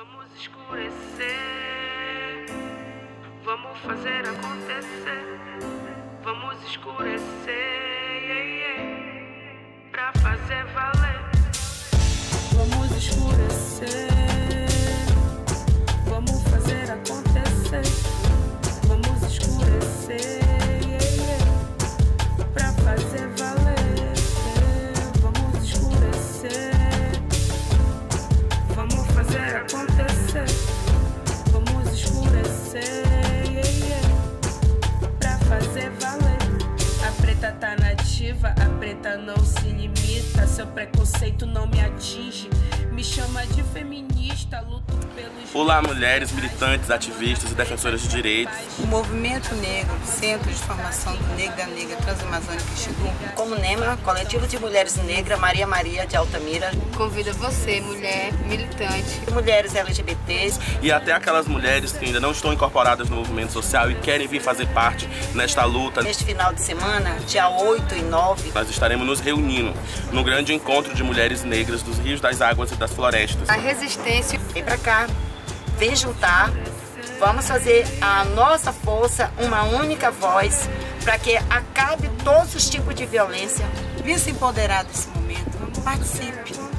Vamos escurecer, vamos fazer acontecer. Vamos escurecer, pra fazer valer. Vamos escurecer, vamos fazer acontecer. Vamos escurecer, pra fazer valer. Vamos escurecer, vamos fazer acontecer. Vamos escurecer, pra fazer valer. A preta tá nativa, a preta não se limita. Seu preconceito não me atinge. Me chama de feminista, luto pelos... Olá, mulheres, militantes, ativistas e defensoras de direitos. O Movimento Negro, Centro de Formação do Negro da Negra Transamazônica Xingu. Como NEMA, Coletivo de Mulheres Negras Maria de Altamira. Convida você, mulher, militante. Mulheres LGBTs. E até aquelas mulheres que ainda não estão incorporadas no movimento social e querem vir fazer parte nesta luta. Neste final de semana, dia 8 e 9, nós estaremos nos reunindo no grande encontro de mulheres negras dos rios, das águas e das florestas. A resistência. Vem pra cá, vem juntar, vamos fazer a nossa força uma única voz para que acabe todos os tipos de violência. Venha se empoderar desse momento, participe.